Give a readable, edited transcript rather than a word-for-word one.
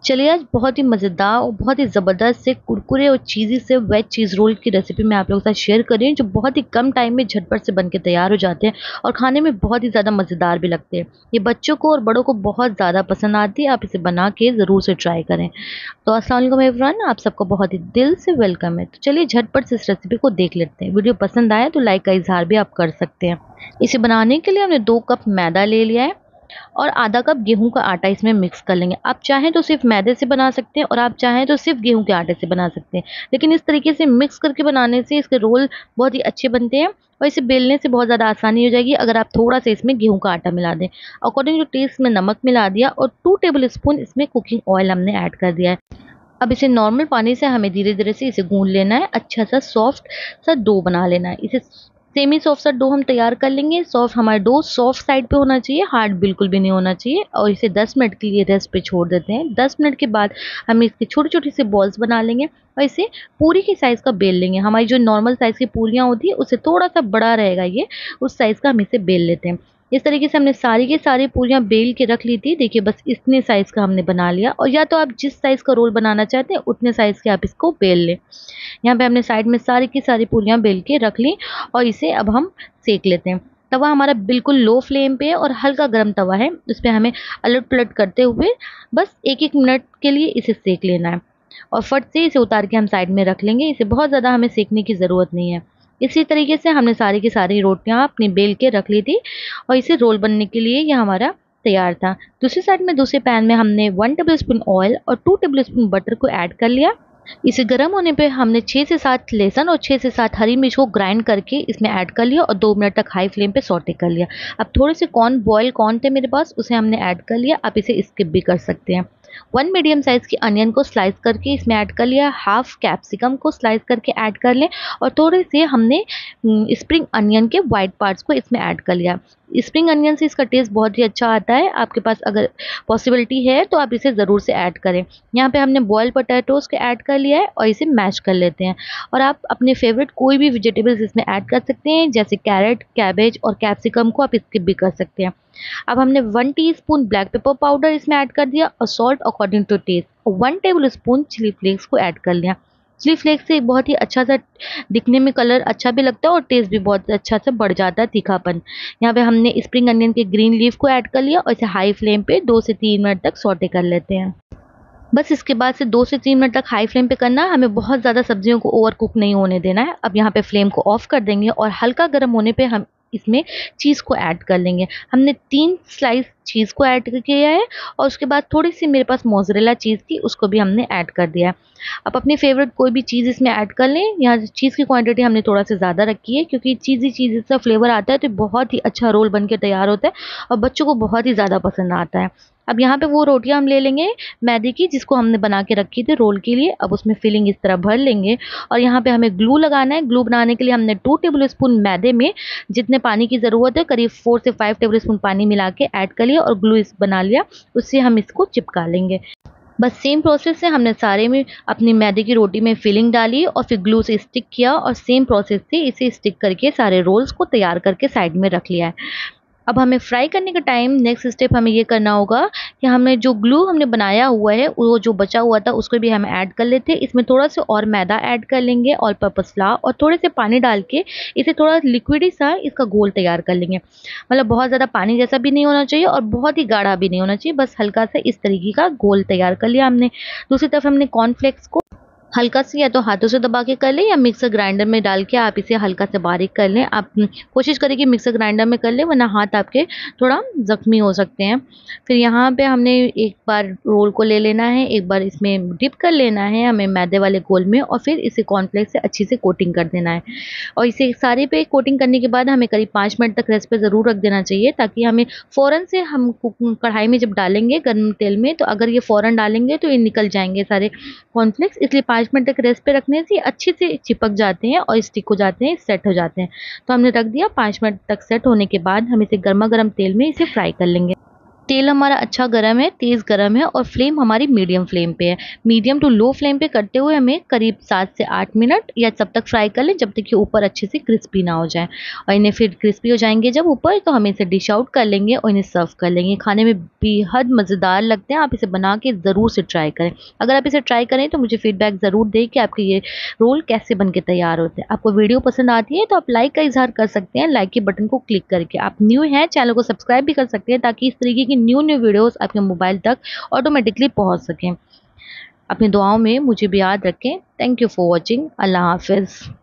चलिए आज बहुत ही मज़ेदार और बहुत ही ज़बरदस्त से कुरकुरे और चीज़ी से वेज चीज़ रोल की रेसिपी मैं आप लोगों के साथ शेयर कर रही हूँ, जो बहुत ही कम टाइम में झटपट से बन के तैयार हो जाते हैं और खाने में बहुत ही ज़्यादा मज़ेदार भी लगते हैं। ये बच्चों को और बड़ों को बहुत ज़्यादा पसंद आती है, आप इसे बना के ज़रूर से ट्राई करें। तो अस्सलाम वालेकुम एवरीवन, आप सबको बहुत ही दिल से वेलकम है। तो चलिए झटपट से इस रेसिपी को देख लेते हैं। वीडियो पसंद आए तो लाइक का इज़हार भी आप कर सकते हैं। इसे बनाने के लिए हमने 2 कप मैदा ले लिया है और आधा कप गेहूं का आटा इसमें मिक्स कर लेंगे। आप चाहें तो सिर्फ मैदे से बना सकते हैं और आप चाहें तो सिर्फ गेहूं के आटे से बना सकते हैं, लेकिन इस तरीके से मिक्स करके बनाने से इसके रोल बहुत ही अच्छे बनते हैं और इसे बेलने से बहुत ज़्यादा आसानी हो जाएगी अगर आप थोड़ा सा इसमें गेहूं का आटा मिला दें। अकॉर्डिंग टू टेस्ट में नमक मिला दिया और 2 टेबल स्पून इसमें कुकिंग ऑयल हमने ऐड कर दिया है। अब इसे नॉर्मल पानी से हमें धीरे धीरे से इसे गूंद लेना है, अच्छा सा सॉफ्ट सा डो बना लेना है। इसे सेमी सॉफ्ट सा डो हम तैयार कर लेंगे। सॉफ्ट हमारा डो सॉफ्ट साइड पे होना चाहिए, हार्ड बिल्कुल भी नहीं होना चाहिए। और इसे 10 मिनट के लिए रेस्ट पे छोड़ देते हैं। 10 मिनट के बाद हम इसकी छोटी छोटी सी बॉल्स बना लेंगे और इसे पूरी के साइज़ का बेल लेंगे। हमारी जो नॉर्मल साइज़ की पूरियाँ होती है उससे थोड़ा सा बड़ा रहेगा ये, उस साइज़ का हम इसे बेल लेते हैं। इस तरीके से हमने सारी की सारी पूरियाँ बेल के रख ली थी। देखिए बस इतने साइज़ का हमने बना लिया और या तो आप जिस साइज़ का रोल बनाना चाहते हैं उतने साइज़ के आप इसको बेल लें। यहाँ पे हमने साइड में सारी की सारी पूरियाँ बेल के रख ली और इसे अब हम सेक लेते हैं। तवा हमारा बिल्कुल लो फ्लेम पे है और हल्का गर्म तवा है। इस पे हमें अलट-पलट करते हुए बस 1-1 मिनट के लिए इसे सेक लेना है और फट से इसे उतार के हम साइड में रख लेंगे। इसे बहुत ज़्यादा हमें सेकने की ज़रूरत नहीं है। इसी तरीके से हमने सारी की सारी रोटियाँ अपनी बेल के रख ली थी और इसे रोल बनने के लिए ये हमारा तैयार था। दूसरी साइड में दूसरे पैन में हमने 1 टेबलस्पून ऑयल और 2 टेबलस्पून बटर को ऐड कर लिया। इसे गर्म होने पे हमने 6 से 7 लहसुन और 6 से 7 हरी मिर्च को ग्राइंड करके इसमें ऐड कर लिया और 2 मिनट तक हाई फ्लेम पे सौटे कर लिया। अब थोड़े से बॉयल कॉर्न थे मेरे पास, उसे हमने ऐड कर लिया। आप इसे स्किप भी कर सकते हैं। 1 मीडियम साइज़ की अनियन को स्लाइस करके इसमें ऐड कर लिया। हाफ कैप्सिकम को स्लाइस करके ऐड कर लें और थोड़े से हमने स्प्रिंग अनियन के व्हाइट पार्ट्स को इसमें ऐड कर लिया। स्प्रिंग अनियन से इसका टेस्ट बहुत ही अच्छा आता है। आपके पास अगर पॉसिबिलिटी है तो आप इसे ज़रूर से ऐड करें। यहाँ पे हमने बॉइल्ड पोटैटोज़ को ऐड कर लिया है और इसे मैश कर लेते हैं और आप अपने फेवरेट कोई भी वेजिटेबल्स इसमें ऐड कर सकते हैं, जैसे कैरेट, कैबेज और कैप्सिकम को आप स्किप भी कर सकते हैं। अब हमने 1 टीस्पून ब्लैक पेपर पाउडर इसमें ऐड कर दिया और सॉल्ट अकॉर्डिंग टू टेस्ट और 1 टेबल स्पून चिली फ्लेक्स को ऐड कर लिया। चिली फ्लेक्स से बहुत ही अच्छा सा दिखने में कलर अच्छा भी लगता है और टेस्ट भी बहुत अच्छा से बढ़ जाता है, तीखापन। यहाँ पे हमने स्प्रिंग अनियन के ग्रीन लीफ को ऐड कर लिया और इसे हाई फ्लेम पे 2 से 3 मिनट तक सौटे कर लेते हैं। बस इसके बाद से 2 से 3 मिनट तक हाई फ्लेम पे करना है। हमें बहुत ज़्यादा सब्जियों को ओवर कुक नहीं होने देना है। अब यहाँ पे फ्लेम को ऑफ कर देंगे और हल्का गर्म होने पे हम इसमें चीज़ को ऐड कर लेंगे। हमने 3 स्लाइस चीज़ को ऐड किया है और उसके बाद थोड़ी-सी मेरे पास मोज़रेला चीज़ थी, उसको भी हमने ऐड कर दिया है। आप अपनी फ़ेवरेट कोई भी चीज़ इसमें ऐड कर लें। यहाँ चीज़ की क्वांटिटी हमने थोड़ा-सा ज़्यादा रखी है क्योंकि चीज़ी चीज़ सा फ्लेवर आता है तो बहुत ही अच्छा रोल बन के तैयार होता है और बच्चों को बहुत ही ज़्यादा पसंद आता है। अब यहाँ पे वो रोटियाँ हम ले लेंगे मैदे की, जिसको हमने बना के रखी थी रोल के लिए। अब उसमें फिलिंग इस तरह भर लेंगे और यहाँ पे हमें ग्लू लगाना है। ग्लू बनाने के लिए हमने 2 टेबलस्पून मैदे में जितने पानी की ज़रूरत है करीब 4 से 5 टेबलस्पून पानी मिला के ऐड कर लिया और ग्लू इस बना लिया। उससे हम इसको चिपका लेंगे। बस सेम प्रोसेस से हमने सारे में अपनी मैदे की रोटी में फिलिंग डाली और फिर ग्लू से स्टिक किया और सेम प्रोसेस से इसे स्टिक करके सारे रोल्स को तैयार करके साइड में रख लिया है। अब हमें फ्राई करने का टाइम नेक्स्ट स्टेप हमें ये करना होगा कि हमें जो ग्लू हमने बनाया हुआ है वो जो बचा हुआ था उसको भी हम ऐड कर लेते हैं। इसमें थोड़ा सा और मैदा ऐड कर लेंगे, ऑल पर्पस फ्लावर और थोड़े से पानी डाल के इसे थोड़ा लिक्विडी सा इसका घोल तैयार कर लेंगे। मतलब बहुत ज़्यादा पानी जैसा भी नहीं होना चाहिए और बहुत ही गाढ़ा भी नहीं होना चाहिए, बस हल्का सा इस तरीके का घोल तैयार कर लिया हमने। दूसरी तरफ हमने कॉर्नफ्लेक्स को हल्का से या तो हाथों से दबा के कर लें या मिक्सर ग्राइंडर में डाल के आप इसे हल्का से बारीक कर लें। आप कोशिश करें कि मिक्सर ग्राइंडर में कर लें, वरना हाथ आपके थोड़ा ज़ख्मी हो सकते हैं। फिर यहाँ पे हमने एक बार रोल को ले लेना है, एक बार इसमें डिप कर लेना है हमें मैदे वाले घोल में और फिर इसे कॉर्नफ्लेक्स से अच्छी से कोटिंग कर देना है। और इसे सारे पे कोटिंग करने के बाद हमें करीब 5 मिनट तक रेस्ट पे ज़रूर रख देना चाहिए, ताकि हमें फ़ौरन से हम कढ़ाई में जब डालेंगे गर्म तेल में, तो अगर ये फ़ौरन डालेंगे तो ये निकल जाएंगे सारे कॉर्नफ्लेक्स। इसलिए 5 मिनट तक रेस्ट पे रखने से अच्छे से चिपक जाते हैं और स्टिक हो जाते हैं, सेट हो जाते हैं। तो हमने रख दिया। 5 मिनट तक सेट होने के बाद हम इसे गर्मा गर्म तेल में इसे फ्राई कर लेंगे। तेल हमारा अच्छा गरम है, तेज़ गरम है और फ्लेम हमारी मीडियम फ्लेम पे है। मीडियम टू लो फ्लेम पे करते हुए हमें करीब 7 से 8 मिनट या तब तक फ्राई कर लें जब तक कि ऊपर अच्छे से क्रिस्पी ना हो जाए। और इन्हें फिर क्रिस्पी हो जाएँगे जब ऊपर, तो हम इसे डिश आउट कर लेंगे और इन्हें सर्व कर लेंगे। खाने में बेहद मज़ेदार लगते हैं, आप इसे बना के ज़रूर से ट्राई करें। अगर आप इसे ट्राई करें तो मुझे फीडबैक ज़रूर दें कि आपके ये रोल कैसे बन के तैयार होते हैं। आपको वीडियो पसंद आती है तो आप लाइक का इज़हार कर सकते हैं, लाइक के बटन को क्लिक करके। आप न्यू हैं, चैनल को सब्सक्राइब भी कर सकते हैं ताकि इस तरीके की न्यू वीडियोस आपके मोबाइल तक ऑटोमेटिकली पहुंच सकें। अपनी दुआओं में मुझे भी याद रखें। Thank you for watching. अल्लाह हाफ़िज़।